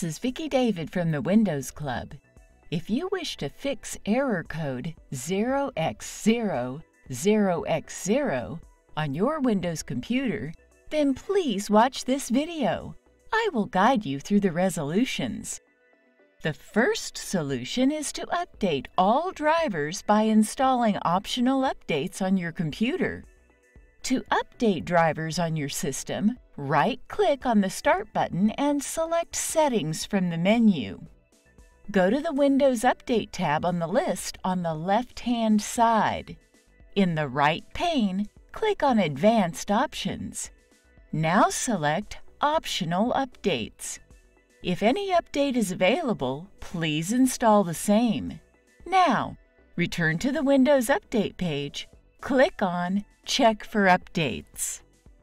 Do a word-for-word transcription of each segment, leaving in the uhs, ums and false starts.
This is Vicki David from the Windows Club. If you wish to fix error code zero x zero zero x zero on your Windows computer, then please watch this video. I will guide you through the resolutions. The first solution is to update all drivers by installing optional updates on your computer. To update drivers on your system, right-click on the Start button and select Settings from the menu. Go to the Windows Update tab on the list on the left-hand side. In the right pane, click on Advanced Options. Now select Optional Updates. If any update is available, please install the same. Now, return to the Windows Update page. Click on Check for Updates.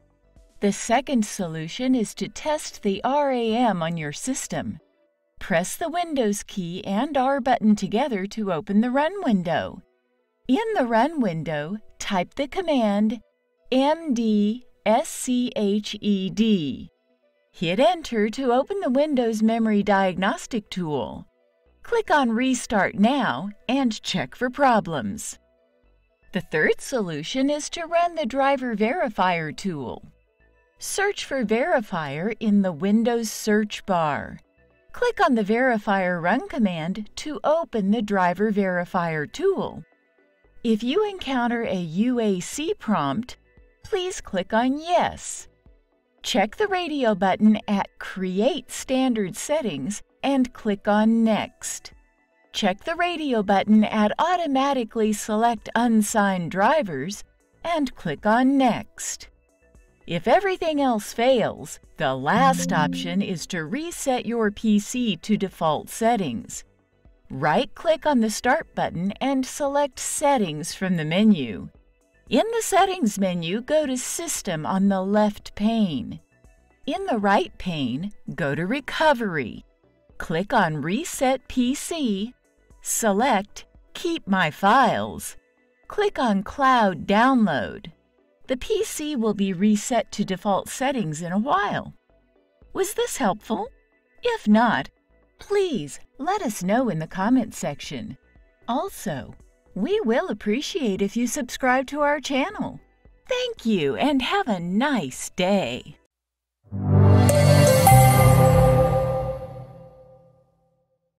The second solution is to test the RAM on your system. Press the Windows key and R button together to open the Run window. In the Run window, type the command M D S C H E D. Hit Enter to open the Windows Memory Diagnostic tool. Click on Restart Now and check for problems. The third solution is to run the Driver Verifier tool. Search for Verifier in the Windows search bar. Click on the Verifier Run command to open the Driver Verifier tool. If you encounter a U A C prompt, please click on Yes. Check the radio button at Create Standard Settings and click on Next. Check the radio button at Automatically Select Unsigned Drivers and click on Next. If everything else fails, the last option is to reset your P C to default settings. Right-click on the Start button and select Settings from the menu. In the Settings menu, go to System on the left pane. In the right pane, go to Recovery. Click on Reset P C. Select Keep My Files. Click on Cloud Download. The P C will be reset to default settings in a while. Was this helpful? If not, please let us know in the comment section. Also, we will appreciate if you subscribe to our channel. Thank you and have a nice day.